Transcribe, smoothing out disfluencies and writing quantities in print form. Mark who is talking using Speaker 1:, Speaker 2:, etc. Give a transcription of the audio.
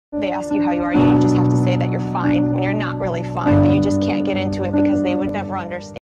Speaker 1: They ask you how you are, you just have to say that you're fine when you're not really fine, but you just can't get into it because they would never understand.